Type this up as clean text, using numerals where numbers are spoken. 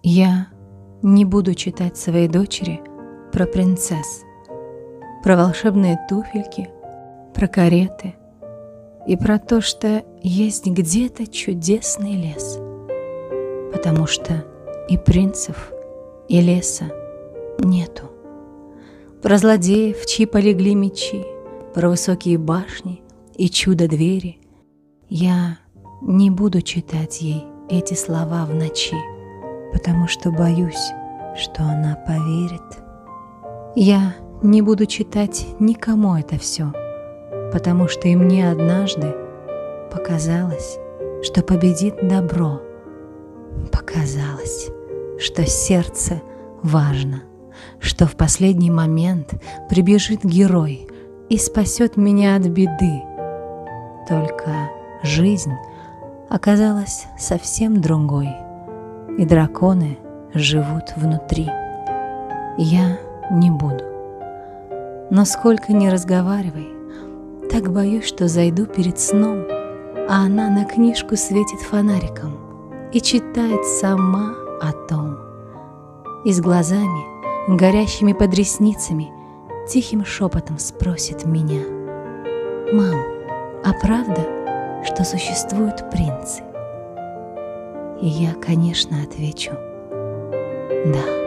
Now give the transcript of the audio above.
Я не буду читать своей дочери про принцесс, про волшебные туфельки, про кареты и про то, что есть где-то чудесный лес, потому что и принцев, и леса нету. Про злодеев, чьи полегли мечи, про высокие башни и чудо-двери. Я не буду читать ей эти слова в ночи, потому что боюсь, что она поверит. Я не буду читать никому это все, потому что и мне однажды показалось, что победит добро. Показалось, что сердце важно, что в последний момент прибежит герой и спасет меня от беды. Только жизнь оказалась совсем другой, и драконы живут внутри. Я не буду. Но сколько ни разговаривай, так боюсь, что зайду перед сном, а она на книжку светит фонариком и читает сама о том. И с глазами, горящими под ресницами, тихим шепотом спросит меня: «Мам, а правда, что существуют принцы?» И я, конечно, отвечу: «Да».